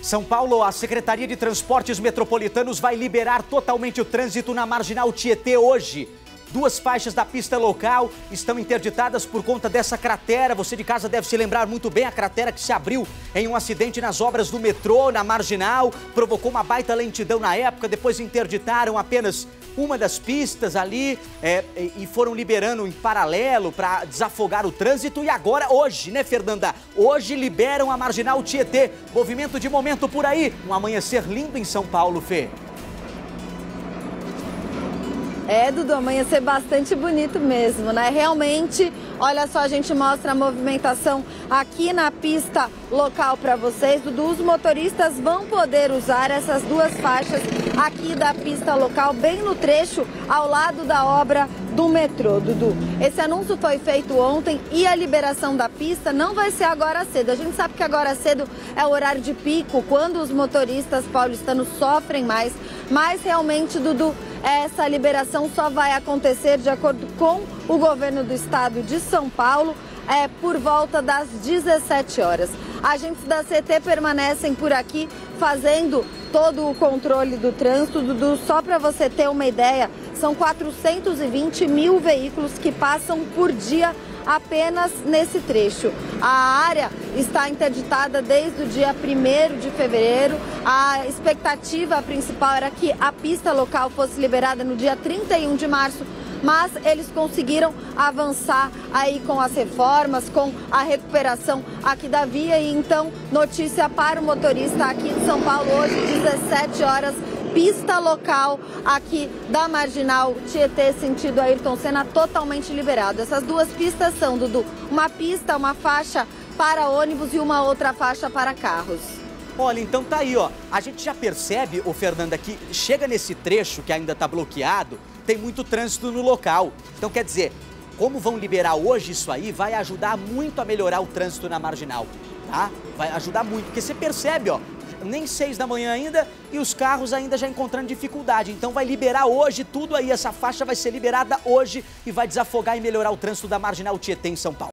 São Paulo, a Secretaria de Transportes Metropolitanos vai liberar totalmente o trânsito na Marginal Tietê hoje. Duas faixas da pista local estão interditadas por conta dessa cratera. Você de casa deve se lembrar muito bem, a cratera que se abriu em um acidente nas obras do metrô, na Marginal. Provocou uma baita lentidão na época, depois interditaram apenas uma das pistas ali e foram liberando em paralelo para desafogar o trânsito. E agora, hoje, né, Fernanda? Hoje liberam a Marginal Tietê. Movimento de momento por aí. Um amanhecer lindo em São Paulo, Fê. Dudu, amanhecer bastante bonito mesmo, né? Realmente, olha só, a gente mostra a movimentação aqui na pista local para vocês. Dudu, os motoristas vão poder usar essas duas faixas aqui da pista local, bem no trecho ao lado da obra do metrô, Dudu. Esse anúncio foi feito ontem e a liberação da pista não vai ser agora cedo. A gente sabe que agora cedo é o horário de pico, quando os motoristas paulistanos sofrem mais, mas realmente, Dudu, essa liberação só vai acontecer, de acordo com o governo do estado de São Paulo, por volta das 17 horas. Agentes da CT permanecem por aqui fazendo todo o controle do trânsito. Dudu, só para você ter uma ideia, são 420 mil veículos que passam por dia apenas nesse trecho. A área está interditada desde o dia 1º de fevereiro. A expectativa principal era que a pista local fosse liberada no dia 31 de março, mas eles conseguiram avançar aí com as reformas, com a recuperação aqui da via. E então, notícia para o motorista aqui de São Paulo, hoje, 17 horas, pista local aqui da Marginal Tietê, sentido Ayrton Senna, totalmente liberado. Essas duas pistas são, Dudu, uma pista, uma faixa para ônibus e uma outra faixa para carros. Olha, então tá aí, ó. A gente já percebe, ô Fernanda, que chega nesse trecho que ainda tá bloqueado, tem muito trânsito no local. Então, quer dizer, como vão liberar hoje isso aí, vai ajudar muito a melhorar o trânsito na Marginal, tá? Vai ajudar muito, porque você percebe, ó, nem 6 da manhã ainda e os carros ainda já encontrando dificuldade. Então vai liberar hoje tudo aí, essa faixa vai ser liberada hoje e vai desafogar e melhorar o trânsito da Marginal Tietê em São Paulo.